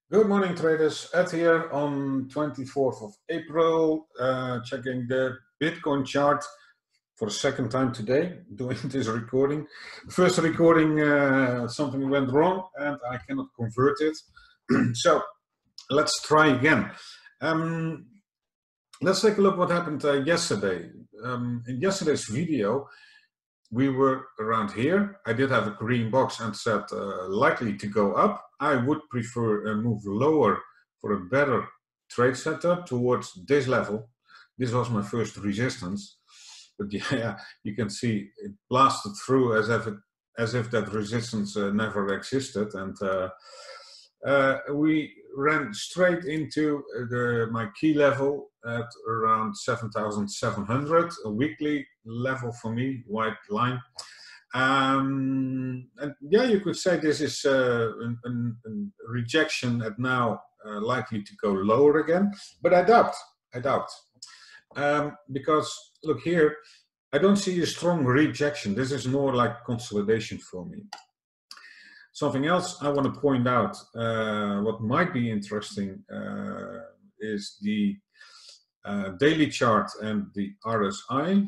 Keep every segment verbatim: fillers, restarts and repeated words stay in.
Good morning, traders. Ed here on twenty-fourth of April, uh, checking the Bitcoin chart for the second time today, doing this recording. First recording, uh, something went wrong and I cannot convert it. So let's try again. Um, let's take a look what happened uh, yesterday. Um, in yesterday's video, we were around here. I did have a green box and said uh, likely to go up. I would prefer a move lower for a better trade setup towards this level. This was my first resistance, but yeah, you can see it blasted through as if it, as if that resistance uh, never existed, and uh, uh, we ran straight into the my key level at around seven thousand seven hundred, a weekly level for me, white line. Um, and yeah, you could say this is uh, a rejection at now uh, likely to go lower again, but I doubt, I doubt. Um, because look here, I don't see a strong rejection. This is more like consolidation for me. Something else I want to point out, uh, what might be interesting uh, is the uh, daily chart and the R S I.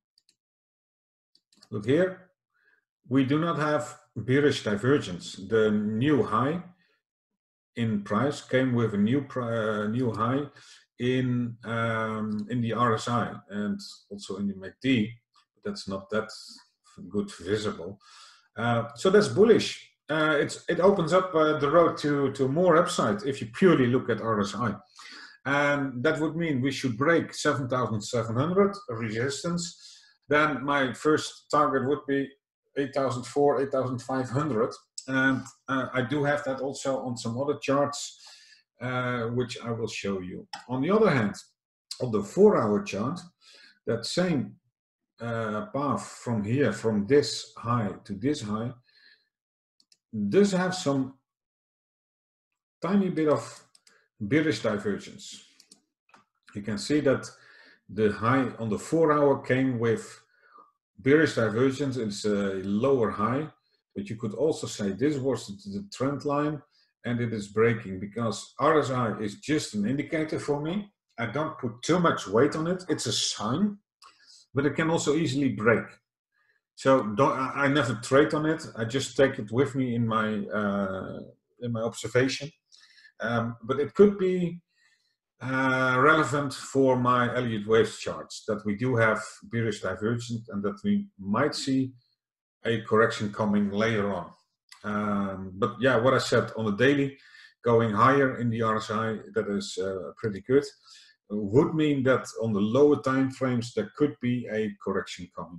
Look here, we do not have bearish divergence. The new high in price came with a new uh, new high in um, in the R S I and also in the M A C D. But that's not that good visible. Uh, so that's bullish. Uh, it's, it opens up uh, the road to, to more upside if you purely look at R S I. And that would mean we should break seven thousand seven hundred resistance. Then my first target would be eight thousand four hundred, eight thousand five hundred. And uh, I do have that also on some other charts, uh, which I will show you. On the other hand, on the four hour chart, that same uh, path from here, from this high to this high, does have some tiny bit of bearish divergence. You can see that the high on the four hour came with bearish divergence. It's a lower high, but you could also say this was the trend line and it is breaking, because R S I is just an indicator for me. I don't put too much weight on it. It's a sign, but it can also easily break. So don't, I never trade on it. I just take it with me in my uh, in my observation. Um, but it could be uh, relevant for my Elliott Waves charts, that we do have bearish divergence and that we might see a correction coming later on. Um, but yeah, what I said on the daily, going higher in the R S I, that is uh, pretty good. Would mean that on the lower time frames there could be a correction coming.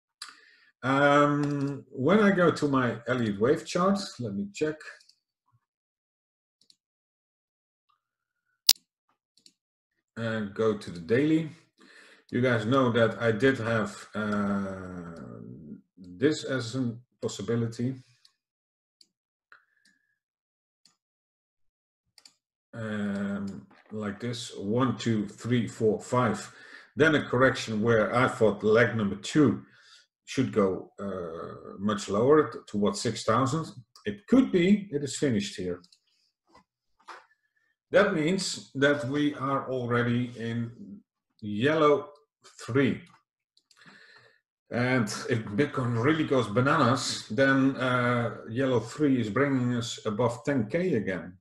Um, when I go to my Elliott Wave chart, let me check. And go to the daily. You guys know that I did have uh, this as a possibility. Um, like this, one, two, three, four, five. Then a correction where I thought leg number two should go uh, much lower towards six thousand. It could be it is finished here. That means that we are already in yellow three. And if Bitcoin really goes bananas, then uh, yellow three is bringing us above ten K again.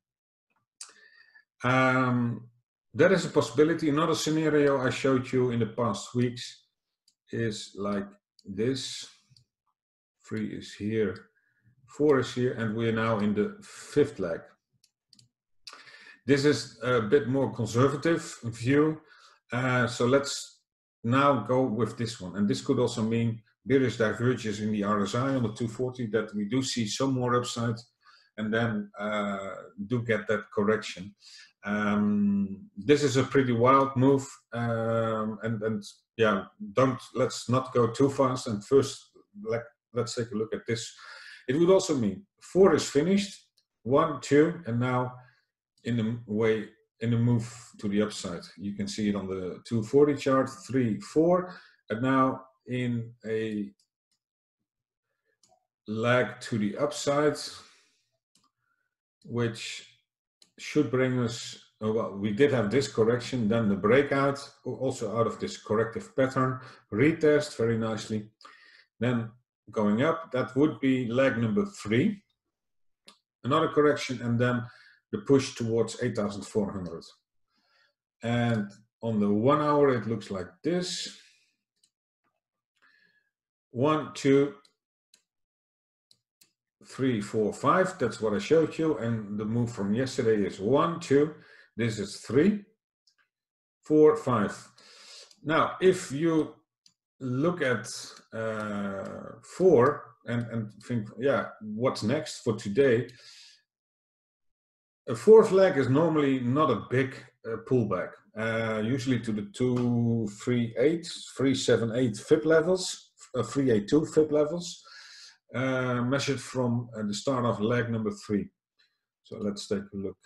Um, that is a possibility. Another scenario I showed you in the past weeks is like this. Three is here, four is here, and we are now in the fifth leg. This is a bit more conservative view. Uh, so let's now go with this one. And this could also mean bearish divergence in the R S I on the two forty, that we do see some more upside and then uh, do get that correction. Um, this is a pretty wild move. Um, and, and yeah, don't, let's not go too fast. And first, let, let's take a look at this. It would also mean four is finished, one, two, and now in the way, in the move to the upside. You can see it on the two forty chart, three, four, and now in a lag to the upside, which should bring us, oh, well, we did have this correction, then the breakout, also out of this corrective pattern, retest very nicely. Then going up, that would be leg number three. Another correction, and then the push towards eight thousand four hundred. And on the one hour, it looks like this. One, two, three, four, five. That's what I showed you. And the move from yesterday is one, two. This is three, four, five. Now, if you look at uh, four and, and think, yeah, what's next for today? A fourth leg is normally not a big uh, pullback, uh, usually to the two, three, eight, three, seven, eight fib levels, uh, three, eight, two fib levels, uh, measured from uh, the start of leg number three. So let's take a look.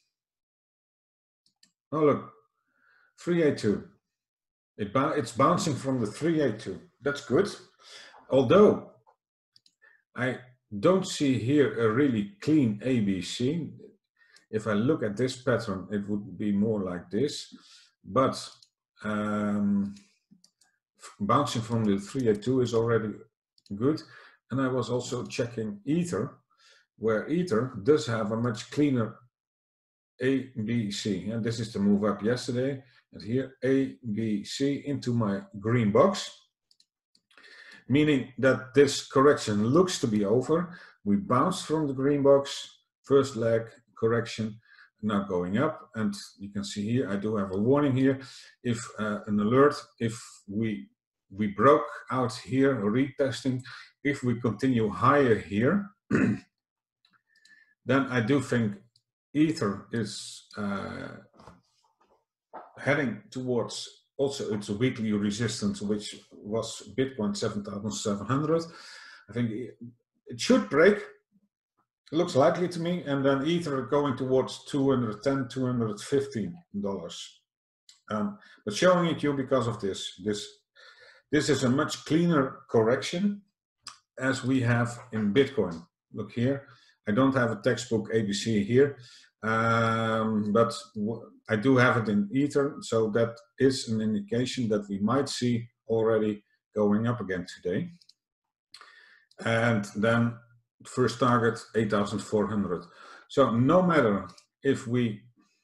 Oh, look, three, eight, two. It it's bouncing from the three, eight, two. That's good. Although I don't see here a really clean A B C. If I look at this pattern, it would be more like this, but um, bouncing from the three eight two is already good. And I was also checking Ether, where Ether does have a much cleaner A B C. And this is the move up yesterday. And here, A B C into my green box, meaning that this correction looks to be over. We bounced from the green box, first leg, correction, now going up, and you can see here I do have a warning here, if uh, an alert, if we we broke out here, retesting, if we continue higher here, then I do think Ether is uh, heading towards also its weekly resistance, which was Bitcoin seven thousand seven hundred. I think it should break. Looks likely to me, and then Ether going towards two hundred ten, two hundred fifty dollars. Um, but showing it you because of this. This this is a much cleaner correction as we have in Bitcoin. Look here, I don't have a textbook A B C here, um, but I do have it in Ether, so that is an indication that we might see already going up again today. And then first target eight thousand four hundred. So no matter if we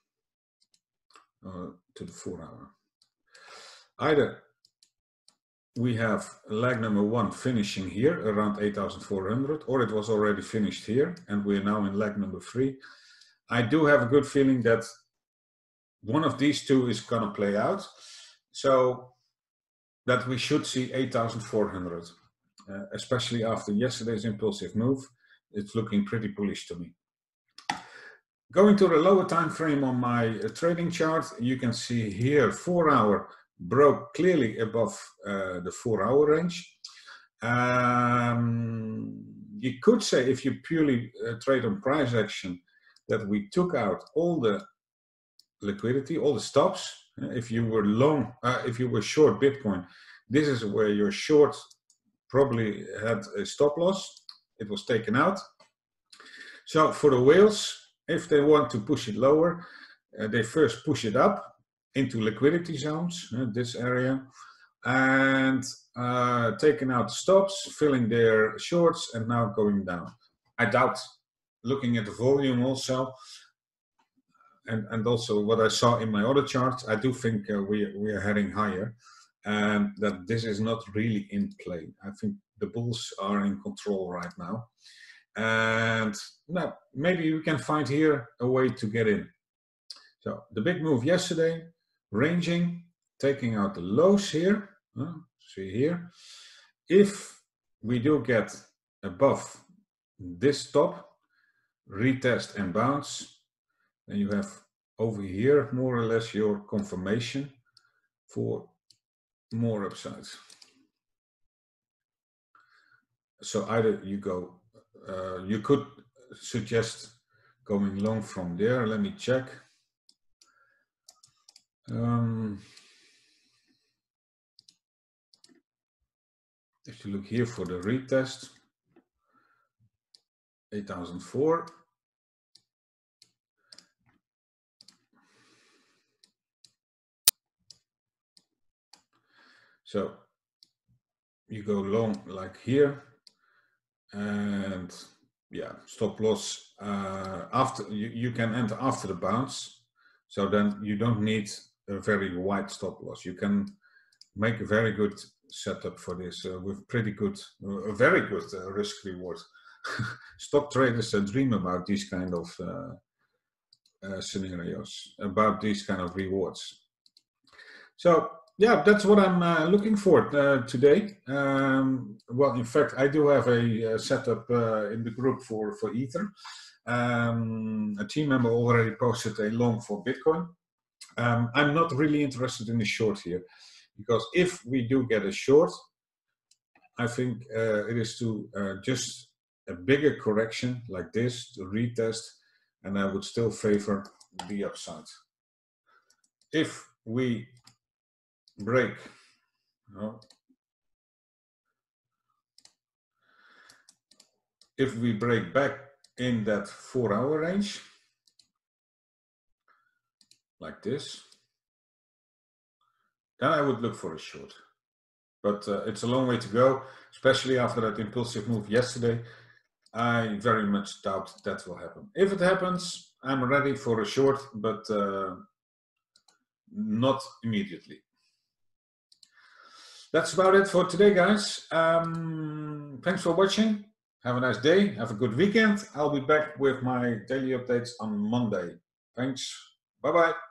uh, to the four hour, either we have leg number one finishing here around eight thousand four hundred, or it was already finished here and we're now in leg number three. I do have a good feeling that one of these two is going to play out, so that we should see eight thousand four hundred. Uh, especially after yesterday's impulsive move, it's looking pretty bullish to me. Going to the lower time frame on my uh, trading chart, you can see here four hour broke clearly above uh, the four hour range. Um, you could say, if you purely uh, trade on price action, that we took out all the liquidity, all the stops. Uh, if you were long, uh, if you were short Bitcoin, this is where your short probably had a stop loss. It was taken out. So for the whales, if they want to push it lower, uh, they first push it up into liquidity zones, uh, this area, and uh, taking out stops, filling their shorts, and now going down. I doubt, looking at the volume also, and, and also what I saw in my other charts, I do think uh, we, we are heading higher. And that this is not really in play. I think the bulls are in control right now. And now maybe we can find here a way to get in. So the big move yesterday, ranging, taking out the lows here. Uh, see here. If we do get above this top, retest and bounce, then you have over here more or less your confirmation for more upsides. So either you go, uh, you could suggest going long from there. Let me check. Um, if you look here for the retest, eight thousand four. So you go long like here, and yeah, stop loss uh, after you, you can enter after the bounce. So then you don't need a very wide stop loss. You can make a very good setup for this uh, with pretty good, uh, a very good uh, risk reward. Stock traders uh, dream about these kind of uh, uh, scenarios, about these kind of rewards. So yeah, that's what I'm uh, looking for uh, today. Um, well, in fact, I do have a, a setup uh, in the group for, for Ether. Um, a team member already posted a long for Bitcoin. Um, I'm not really interested in a short here, because if we do get a short, I think uh, it is to uh, just a bigger correction like this to retest, and I would still favor the upside. If we break, no, if we break back in that four hour range, like this, then I would look for a short. But uh, it's a long way to go, especially after that impulsive move yesterday. I very much doubt that will happen. If it happens, I'm ready for a short, but uh, not immediately. That's about it for today, guys. Um, thanks for watching. Have a nice day. Have a good weekend. I'll be back with my daily updates on Monday. Thanks. Bye-bye.